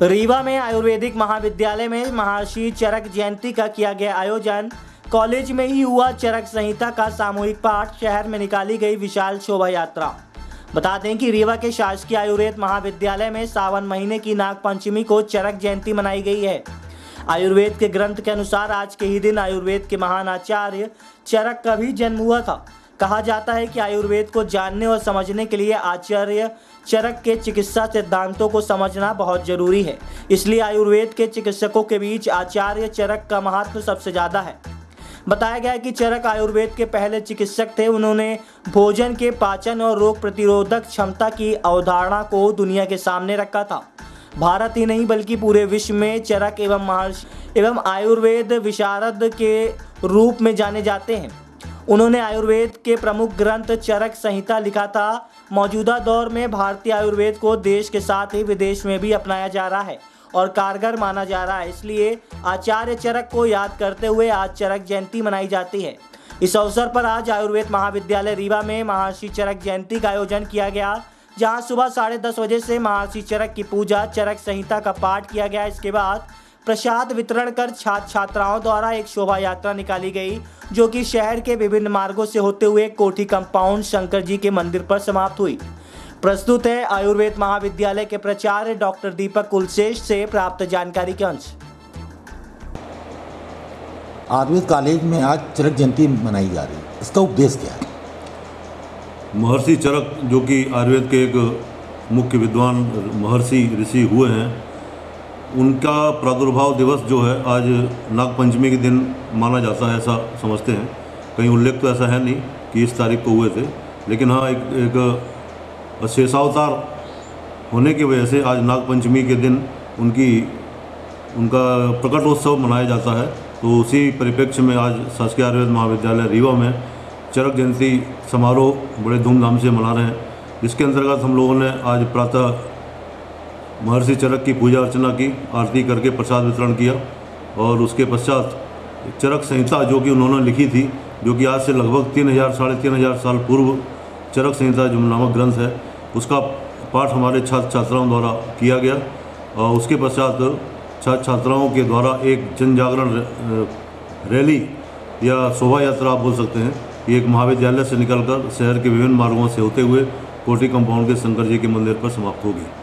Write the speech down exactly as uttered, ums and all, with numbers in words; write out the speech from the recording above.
रीवा में आयुर्वेदिक महाविद्यालय में महर्षि चरक जयंती का किया गया आयोजन। कॉलेज में ही हुआ चरक संहिता का सामूहिक पाठ। शहर में निकाली गई विशाल शोभा यात्रा। बता दें कि रीवा के शासकीय आयुर्वेद महाविद्यालय में सावन महीने की नाग पंचमी को चरक जयंती मनाई गई है। आयुर्वेद के ग्रंथ के अनुसार आज के ही दिन आयुर्वेद के महान आचार्य चरक का भी जन्म हुआ था। कहा जाता है कि आयुर्वेद को जानने और समझने के लिए आचार्य चरक के चिकित्सा सिद्धांतों को समझना बहुत जरूरी है। इसलिए आयुर्वेद के चिकित्सकों के बीच आचार्य चरक का महत्व सबसे ज़्यादा है। बताया गया है कि चरक आयुर्वेद के पहले चिकित्सक थे। उन्होंने भोजन के पाचन और रोग प्रतिरोधक क्षमता की अवधारणा को दुनिया के सामने रखा था। भारत ही नहीं बल्कि पूरे विश्व में चरक एवं महर्षि एवं आयुर्वेद विशारद के रूप में जाने जाते हैं। उन्होंने आयुर्वेद के प्रमुख ग्रंथ चरक संहिता लिखा था। मौजूदा दौर में भारतीय आयुर्वेद को देश के साथ ही विदेश में भी अपनाया जा रहा है और कारगर माना जा रहा है। इसलिए आचार्य चरक को याद करते हुए आज चरक जयंती मनाई जाती है। इस अवसर पर आज आयुर्वेद महाविद्यालय रीवा में महर्षि चरक जयंती का आयोजन किया गया, जहां सुबह साढ़े दस बजे से महर्षि चरक की पूजा, चरक संहिता का पाठ किया गया। इसके बाद प्रसाद वितरण कर छात्र छात्राओं द्वारा एक शोभा यात्रा निकाली गई, जो कि शहर के विभिन्न मार्गों से होते हुए कोठी कंपाउंड शंकर जी के मंदिर पर समाप्त हुई। प्रस्तुत है आयुर्वेद महाविद्यालय के प्राचार्य डॉक्टर दीपक कुलश्रेष्ठ से प्राप्त जानकारी के अंश। आयुर्वेद कॉलेज में आज चरक जयंती मनाई जा रही है, इसका उद्देश्य क्या है? महर्षि चरक जो कि आयुर्वेद के एक मुख्य विद्वान महर्षि ऋषि हुए हैं, उनका प्रादुर्भाव दिवस जो है आज नागपंचमी के दिन माना जाता है, ऐसा समझते हैं। कहीं उल्लेख तो ऐसा है नहीं कि इस तारीख को हुए थे, लेकिन हाँ एक, एक शेषावतार होने की वजह से आज नागपंचमी के दिन उनकी उनका प्रकटोत्सव मनाया जाता है। तो उसी परिप्रेक्ष्य में आज शासकीय आयुर्वेद महाविद्यालय रीवा में चरक जयंती समारोह बड़े धूमधाम से मना रहे हैं, जिसके अंतर्गत हम लोगों ने आज प्रातः महर्षि चरक की पूजा अर्चना की, आरती करके प्रसाद वितरण किया और उसके पश्चात चरक संहिता जो कि उन्होंने लिखी थी, जो कि आज से लगभग तीन हज़ार साढ़े तीन हज़ार साल पूर्व चरक संहिता जो नामक ग्रंथ है, उसका पाठ हमारे छात्र छात्राओं द्वारा किया गया। और उसके पश्चात छात्र छात्राओं के द्वारा एक जन जागरण रैली या शोभा यात्रा आप बोल सकते हैं, ये एक महाविद्यालय से निकलकर शहर के विभिन्न मार्गों से होते हुए कोठी कंपाउंड के शंकर जी के मंदिर पर समाप्त होगी।